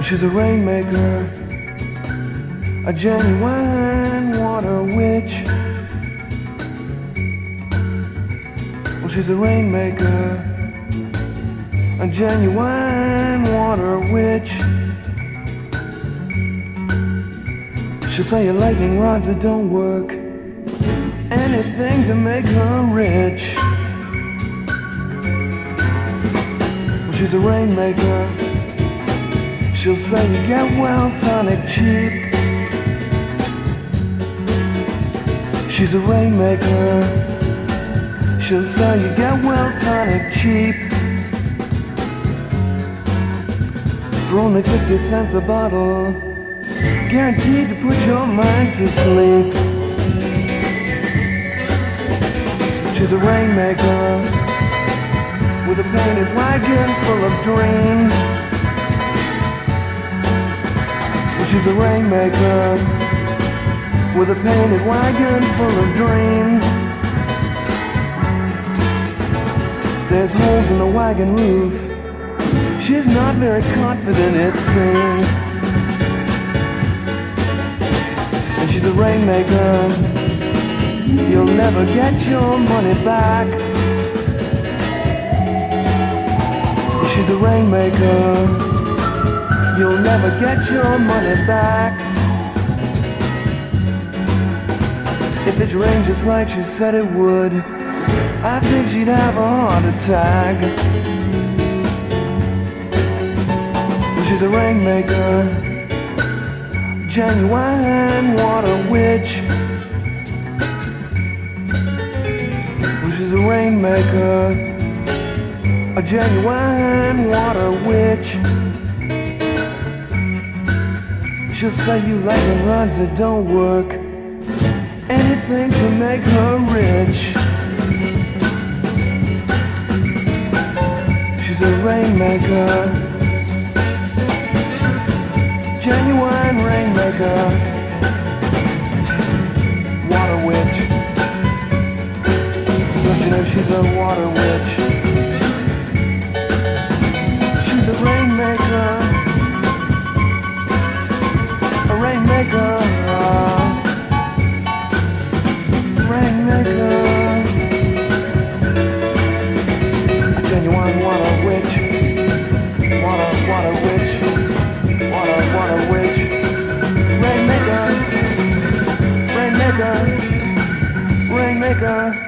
She's a rainmaker, a genuine water witch. Well, she's a rainmaker, a genuine water witch. She'll sell you lightning rods that don't work, anything to make her rich. Well, she's a rainmaker, she'll say you get well tonic cheap. She's a rainmaker, she'll say you get well tonic cheap. For only 50 cents a bottle, guaranteed to put your mind to sleep. She's a rainmaker with a painted wagon full of dreams. She's a rainmaker with a painted wagon full of dreams. There's holes in the wagon roof, she's not very confident it seems. And she's a rainmaker, you'll never get your money back. She's a rainmaker, you'll never get your money back. If it rained just like she said it would, I think she'd have a heart attack. She's a rainmaker, genuine water witch. She's a rainmaker, a genuine water witch. She'll say you lightning rods that don't work, anything to make her rich. She's a rainmaker, genuine rainmaker, water witch. Don't you know she's a water witch? She's a rainmaker, rainmaker, rainmaker, a genuine water witch, water witch, water witch, rainmaker, rainmaker, rainmaker.